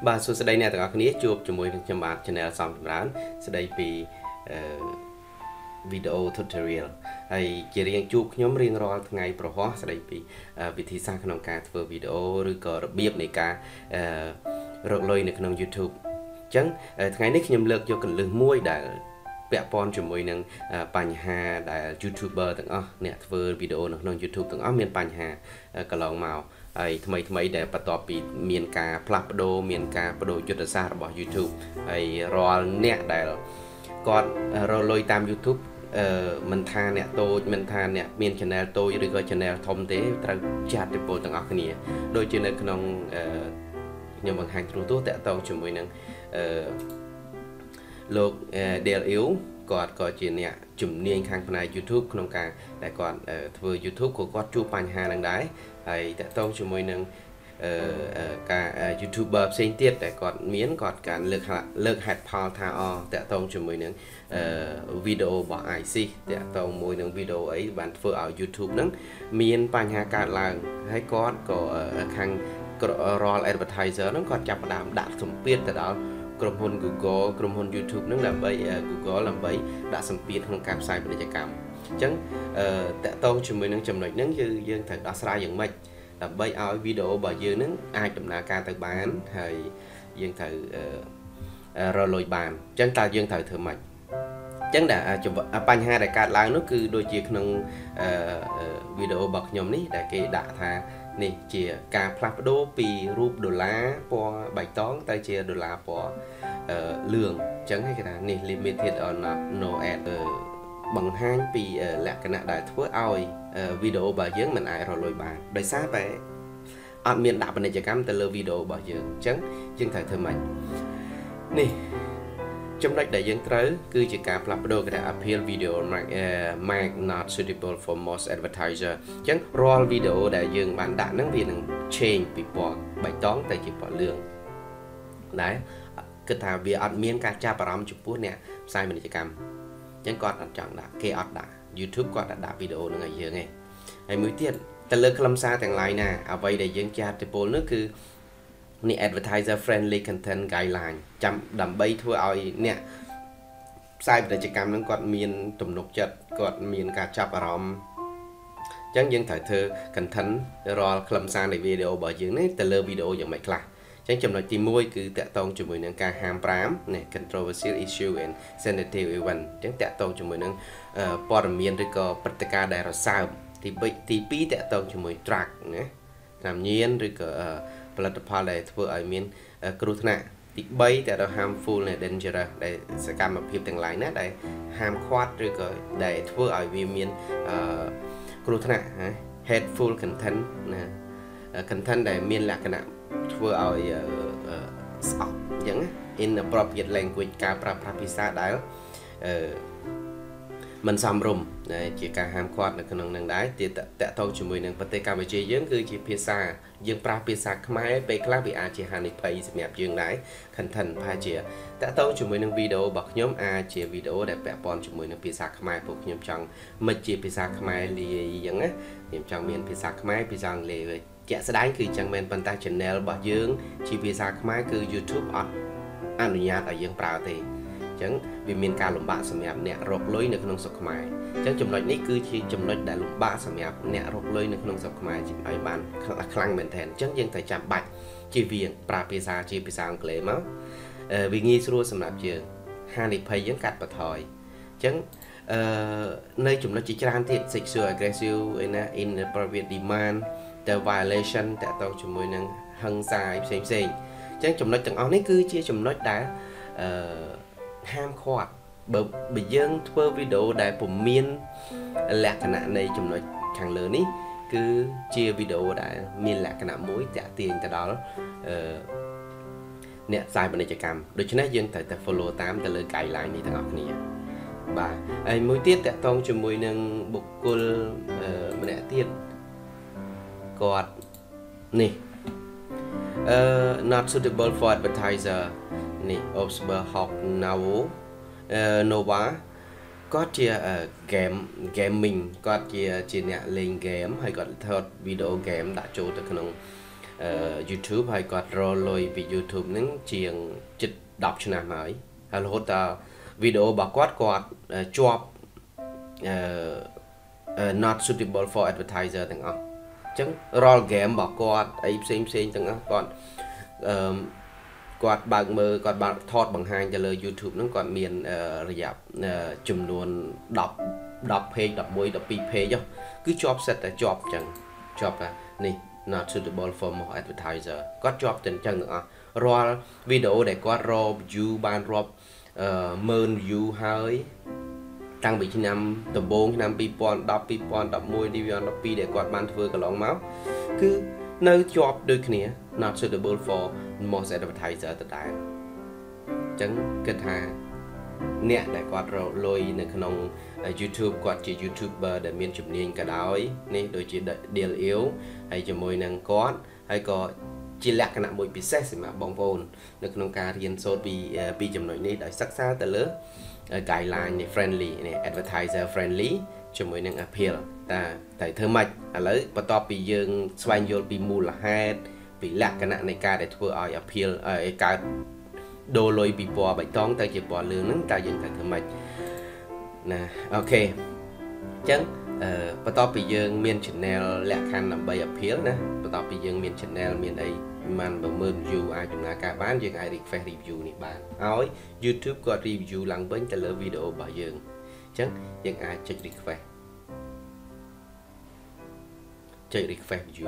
បាទសួស្តីអ្នកទាំងអស់គ្នាជួបជាមួយនឹងខ្ញុំបាទ channel សំចម្រើនស្ដីពីវីដេអូ tutorial ហើយជារៀងជួបខ្ញុំរៀងរាល់ថ្ងៃប្រហោះស្ដីពីវិធីសាស្ត្រក្នុងការធ្វើវីដេអូឬក៏របៀបនៃការរកលុយនៅក្នុង YouTube អញ្ចឹងថ្ងៃនេះខ្ញុំលើកយកកលឹះមួយដែលពាក់ព័ន្ធជាមួយនឹងបញ្ហាដែល YouTuber ទាំងអស់អ្នកធ្វើវីដេអូនៅក្នុង YouTube ទាំងអស់មានបញ្ហាកន្លងមកហើយថ្មីដែលបន្ទាប់ពីមានការផ្លាស់ប្ដូរមានការបដូរយុទ្ធសាស្ត្ររបស់ YouTube ហើយរាល់អ្នកដែលគាត់រកលុយតាម YouTube មិនថាអ្នកតូចមិនថាអ្នកមាន channel តូចឬក៏ channel ធំទេត្រូវចាត់ទៅពលទាំងអស់គ្នាដូចជានៅក្នុងខ្ញុំបង្ហាញទូទៅតាក់ទងជាមួយនឹងលោក Del Iu គាត់ក៏ជាអ្នកជំនាញខាងផ្នែក YouTube ក្នុងការដែលគាត់ធ្វើ YouTube ក៏គាត់ជួបបញ្ហានឹងដែរហើយតាក់ទងជាមួយនឹងការ YouTuber ផ្សេងទៀតដែលគាត់មានគាត់ការលើកហេតុផលថាតាក់ទងជាមួយនឹងវីដេអូរបស់ IC តាក់ទងមួយនឹងវីដេអូអីបានធ្វើឲ្យ YouTube ហ្នឹងមានបញ្ហាកើតឡើងហើយគាត់ក៏ខាងរាល់ advertiser ហ្នឹងគាត់ចាប់ផ្ដើមដាក់សម្ពាធទៅដល់ក្រុមហ៊ុន Google ក្រុមហ៊ុន YouTube ហ្នឹងដើម្បី Google ដើម្បីដាក់សម្ពាធក្នុងការផ្សាយពាណិជ្ជកម្មអញ្ចឹងតាក់ទងជាមួយនឹងចំណុចហ្នឹងយើងត្រូវដោះស្រាយយ៉ាងម៉េចដើម្បីឲ្យវីដេអូរបស់យើងហ្នឹងអាចដំណើរការទៅបានហើយយើងត្រូវរកលុយបានអញ្ចឹងតើយើងត្រូវធ្វើម៉េចអញ្ចឹងតែបញ្ហាដែលកើតឡើងនោះគឺដូចជាក្នុងវីដេអូរបស់ខ្ញុំនេះដែលគេដាក់ថានេះជាការផ្លាស់ប្ដូរពីរូបដុល្លារពណ៌បៃតងទៅជាដុល្លារពណ៌លឿងអញ្ចឹងគេថានេះ limited or not no ad បង្ហាញពីលក្ខណៈដែលធ្វើឲ្យវីដេអូរបស់យើងមិនអាចរកលុយបានដោយសារតែអត់មានដាក់ពាណិជ្ជកម្មទៅលើវីដេអូរបស់យើងអញ្ចឹងយើងត្រូវធ្វើម៉េចនេះចំណុចដែលយើងត្រូវគឺជាការផ្លាស់ប្ដូរគេថា appeal video mark not suitable for most advertiser អញ្ចឹងរាល់វីដេអូដែលយើងបានដាក់ហ្នឹងវានឹង change ពីពណ៌បៃតងទៅជាពណ៌លឿងដែរគឺថាវាអត់មានការចាប់អារម្មណ៍ចំពោះអ្នកផ្សាយពាណិជ្ជកម្មអញ្ចឹងគាត់អត់ចង់ដាក់គេអត់ដាក់ YouTube គាត់អត់ដាក់វីដេអូហ្នឹងឲ្យយើងទេហើយមួយទៀតទៅលើខ្លឹមសារទាំង lain ណាអ្វីដែលយើងចាត់ទៅពលនោះគឺនេះ advertiser-friendly content guideline ចាំដើម្បីធ្វើឲ្យអ្នកផ្សាយពាណិជ្ជកម្មហ្នឹងគាត់មានទំនុកចិត្តគាត់មានការចាប់អារម្មណ៍អញ្ចឹងយើងត្រូវធ្វើ content រាល់ខ្លឹមសារនៃវីដេអូរបស់យើងនេះទៅលើវីដេអូយ៉ាងម៉េចខ្លះអញ្ចឹងចំណុចទី1គឺតាក់ទងជាមួយនឹងការហាម5នេះ controversial issue and sensitive event អញ្ចឹងតាក់ទងជាមួយនឹងព័ត៌មានឬក៏ព្រឹត្តិការណ៍ដែលរសើបទី2តាក់ទងជាមួយ track ណាថ្នាំញៀនឬក៏ផលិតផលដែលធ្វើឲ្យមានគ្រោះថ្នាក់ទី3តែដល់ harmful និង dangerous ដែលសកម្មភាពទាំង lain ណាដែលហាមឃាត់ឬក៏ដែលធ្វើឲ្យវាមានគ្រោះថ្នាក់ hateful content ណា content ដែលមានលក្ខណៈធ្វើឲ្យស្អប់អញ្ចឹង inappropriate language ការប្រើប្រាស់ភាសាដែលមិនសមរម្យជាការហាមឃាត់នៅក្នុងនឹងដែរទៀតតកតងជាមួយនឹងប្រទេសកម្ពុជាយើងគឺជាភាសាយើងប្រើភាសាខ្មែរពេលខ្លះវាអាចជាហានិភ័យសម្រាប់យើងដែរ content ប្រហែលជាតកតងជាមួយនឹងវីដេអូរបស់ខ្ញុំអាចជាវីដេអូដែលពាក់ព័ន្ធជាមួយនឹងភាសាខ្មែរពួកខ្ញុំចង់មិនជាភាសាខ្មែរលាយអញ្ចឹងណាខ្ញុំចង់មានភាសាខ្មែរភាសាអង់គ្លេសជាក់ស្ដែងគឺចឹងមែនប៉ុន្តែ channel របស់យើងជាភាសាខ្មែរគឺ YouTube អត់អនុញ្ញាតឲ្យយើងប្រើទេអញ្ចឹងវាមានការលំបាកសម្រាប់អ្នករកលុយនៅក្នុងស្រុកខ្មែរអញ្ចឹងចំណុចនេះគឺជាចំណុចដែលលំបាកសម្រាប់អ្នករកលុយនៅក្នុងស្រុកខ្មែរឲ្យបានខ្លាំងមែនទែនអញ្ចឹងយើងត្រូវចាំបាច់ជៀសវាងប្រើភាសាជាភាសាអង់គ្លេសមកវាងាយស្រួលសម្រាប់យើងហានិភ័យយើងកាត់បន្ថយអញ្ចឹងនៅចំណុចជាច្រើនទៀត sexual aggressive inappropriate demand the violation តកតងជាមួយនឹងហិង្សាផ្សេងអញ្ចឹងចំណុចទាំងអស់នេះគឺជាចំណុចដែលហាមឃាត់បើយើងធ្វើវីដេអូដែលពុំមានលក្ខណៈនៃចំណុចខាងលើនេះគឺជាវីដេអូដែលមានលក្ខណៈមួយតាក់ទាញទៅដល់អ្នកផ្សាយពាណិជ្ជកម្មដូច្នេះយើងត្រូវតែ follow តាមទៅលើ guideline នេះទាំងអស់គ្នាបាទហើយមួយទៀតតាក់ទងជាមួយនឹងបុគ្គលម្នាក់ទៀតគាត់នេះ not suitable for advertiser នេះ observer hawk nova គាត់ជា gaming គាត់ជាអ្នកលេង game ហើយគាត់ថតវីដេអូ game ដាក់ចូលទៅក្នុង YouTube ហើយគាត់រលុយពី YouTube ហ្នឹងជាងជិត10ឆ្នាំហើយហើយរហូតដល់វីដេអូរបស់គាត់ជាប់ not suitable for advertiser ទាំងអស់អញ្ចឹងរាល់ game របស់គាត់អីផ្សេងទាំងអស់គាត់បើកមើលគាត់បានថតបង្ហាញទៅលើ YouTube ហ្នឹងគាត់មានរយៈចំនួន10 page 11 12 page គឺជាប់សិតតែជាប់អញ្ចឹងជាប់នេះ not suitable for more advertiser គាត់ជាប់ទៅអញ្ចឹងទាំងអស់រាល់វីដេអូដែលគាត់រក view បានរាប់10000 view ហើយតាំងពីឆ្នាំដំបូងឆ្នាំ2010 2011 2012ដែលគាត់បានធ្វើកន្លងមកគឺនៅជាប់ដូចគ្នា not suitable for most advertiser ដដែលអញ្ចឹងគិតថាអ្នកដែលគាត់រកលុយនៅក្នុង YouTube គាត់ជា YouTuber ដែលមានជំនាញក៏ដោយនេះដូចជា deal ew ហើយជាមួយនឹងគាត់ហើយក៏ជាលក្ខណៈមួយពិសេសសម្រាប់បងប្អូននៅក្នុងការរៀនសូត្រពីចំណុចនេះដោយសិក្សាទៅលើ guideline នេះ friendly នេះ advertiser friendly ជាមួយនឹង appeal តែធ្វើម៉េចឥឡូវបន្ទាប់ពីយើងស្វែងយល់ពីមូលហេតុពីលក្ខណៈនៃការដែលធ្វើឲ្យ appeal ឲ្យកើតដូរលុយពីពណ៌បៃតងទៅជាពណ៌លឿងហ្នឹងតើយើងត្រូវធ្វើម៉េចណាអូខេអញ្ចឹងបន្ទាប់ពីយើងមាន channel លក្ខខណ្ឌដើម្បី appeal ណាបន្ទាប់ពីយើងមាន channel មានអីមិន10000 view អាចដំណើរការបានយើងអាច request review នេះបានឲ្យ YouTube គាត់ review ឡើងវិញទៅលើវីដេអូរបស់យើងអញ្ចឹងយើងអាចចុច request view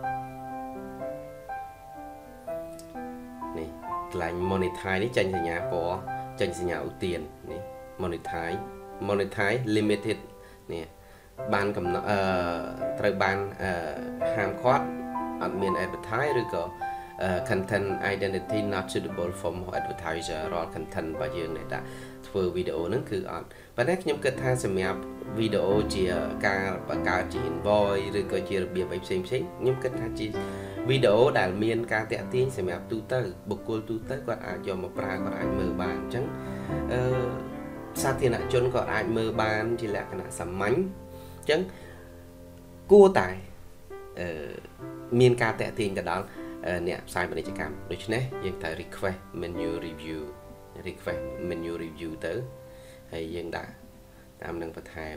នេះកន្លែង monetize នេះចេញសញ្ញាពណ៌ចេញសញ្ញាឧទាននេះ monetize limited នេះបានកំណត់ត្រូវបានហាមឃាត់អត់មាន advertise ឬក៏ content identity not suitable for advertiser រាល់ content របស់យើងដែលធ្វើវីដេអូហ្នឹងគឺអត់ប៉ុន្តែខ្ញុំគិតថាសម្រាប់វីដេអូជាការបង្កើតជា invoice ឬក៏ជារបៀបអីផ្សេងខ្ញុំគិតថាជាវីដេអូដែលមានការតាក់ទាញសម្រាប់ទូទៅបុគ្គលទូទៅគាត់អាចយកមកប្រើគាត់អាចមើលបានអញ្ចឹងសាធារណជនក៏អាចមើលបានជាលក្ខណៈសាមញ្ញអញ្ចឹងគួរតែមានការតាក់ទាញទៅដល់អ្នកផ្សាយពាណិជ្ជកម្មដូច្នេះយើងត្រូវ request menu review ទៅហើយយើងដាក់តាមនឹងបន្ថែម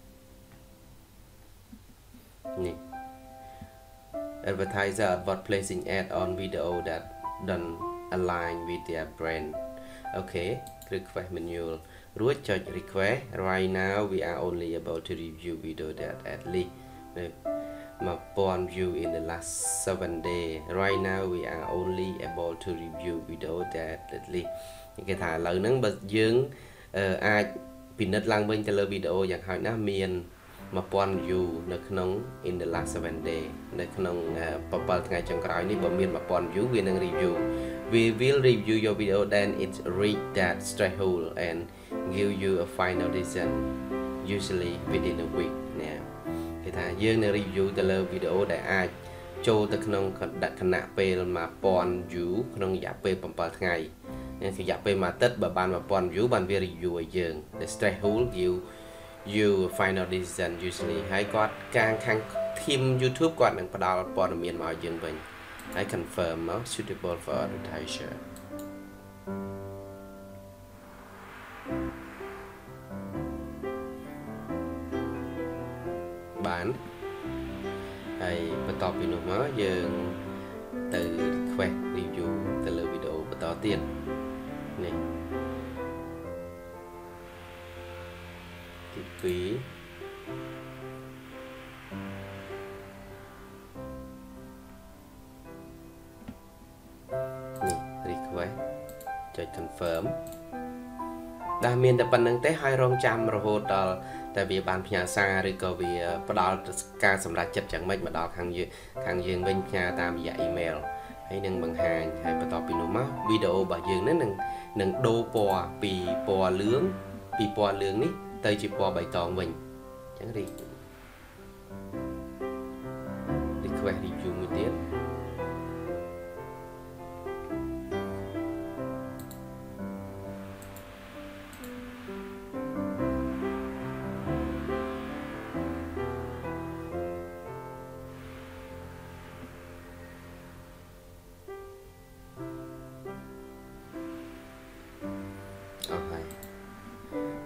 នេះ advertiser avoid placing ad on video that don't align with their brand អូខេ request menu រួចចុច request right now we are only able to review video that at least 1000 view in the last 7 days right now we are only able to review video that at least គេថាឥឡូវហ្នឹងបើយើងអាចពិនិត្យឡើងវិញទៅលើវីដេអូយ៉ាងហោចណាស់មាន1000 view នៅក្នុង in the last 7 day នៅក្នុង7ថ្ងៃចុងក្រោយនេះបើមាន1000 view វានឹង review we will review your video then it reach that threshold and give you a final decision usually within a week ណាគេថាយើងនឹង review ទៅលើវីដេអូដែលអាចចូលទៅក្នុងខណៈពេល1000 view ក្នុងរយៈពេល7ថ្ងៃរយៈពេលមួយអាទិត្យបើបាន1000 view បានវា review ឲ្យយើង the threshold give you final decision usually ហើយគាត់ខាង team YouTube គាត់នឹងផ្ដល់ព័ត៌មានមកឲ្យយើងវិញហើយ confirm suitable for advertiser បានហើយបន្ទាប់ពីនោះមកយើងទៅ request review ទៅលើវីដេអូបន្តទៀតនេះទី2នេះ request ចុច confirm ដែលមានតែប៉ុណ្្នឹងទេហើយរងចាំរហូតដល់តែវាបានផ្ញើសារឬក៏វាផ្ដល់ការសម្រេចចិត្តយ៉ាងម៉េចមកដល់ខាងយើងវិញផ្ញើតាមរយៈ email ហើយនឹងបង្ហាញហើយបន្ទាប់ពីនោះមកវីដេអូរបស់យើងនឹងដូរពណ៌ពីពណ៌លឿងនេះទៅជាពណ៌បៃតងវិញអញ្ចឹង request review មួយទៀត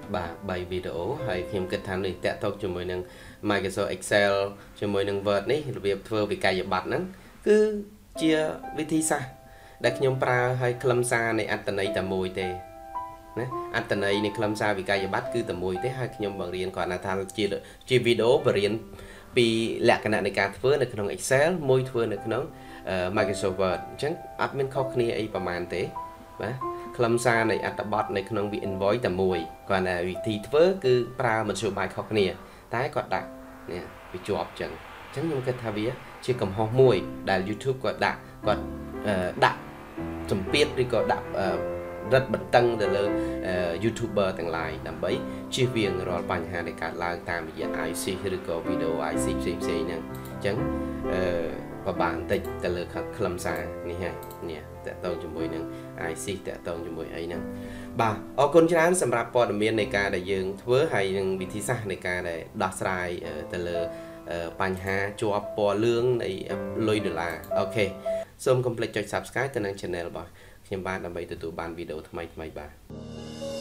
3 video ហើយខ្ញុំគិតថានេះតាក់ទងជាមួយនឹង Microsoft Excel ជាមួយនឹង Word នេះរបៀបធ្វើវិក័យប័ត្រហ្នឹងគឺជាវិធីសាស្ត្រដែលខ្ញុំប្រើឲ្យខ្លឹមសារនៃអត្ថន័យតែមួយទេណាអត្ថន័យនៃខ្លឹមសារវិក័យប័ត្រគឺតែមួយទេហើយខ្ញុំបង្រៀនគាត់ថាជាវីដេអូបង្រៀនពីលក្ខណៈនៃការធ្វើនៅក្នុង Excel មួយធ្វើនៅក្នុង Microsoft Word អញ្ចឹងអត់មានខុសគ្នាអីប្រហែលទេបាទខ្លឹមសារនៃអត្ថបទនៅក្នុង invoice តែមួយគាត់ថាវិធីធ្វើគឺប្រើមធ្យោបាយខុសគ្នាតែគាត់ដាក់នេះវាជាប់អញ្ចឹងខ្ញុំគិតថាវាជាកំហុសមួយដែល YouTube គាត់ដាក់សម្ពាធឬក៏ដាក់រឹតបន្តឹងទៅលើ YouTuber ទាំងឡាយដើម្បីជៀសវាងរាល់បញ្ហាដែលកើតឡើងតាមរយៈ IC ឬក៏ video IC ផ្សេងៗហ្នឹងអញ្ចឹងបបាក់បន្តិចទៅលើខ្លឹមសារនេះហើយនេះតកតងជាមួយនឹង IC តកតងជាមួយអីហ្នឹងបាទអរគុណច្រើនសម្រាប់ព័ត៌មាននៃការដែលយើងធ្វើហើយនឹងវិធីសាស្ត្រនៃការដែលដោះស្រាយទៅលើបញ្ហាជាប់ពណ៌លឿងនៃលុយដុល្លារអូខេសូមកុំភ្លេចចុច Subscribe ទៅនឹង Channel របស់ខ្ញុំបាទដើម្បីទទួលបានវីដេអូថ្មីៗបាទ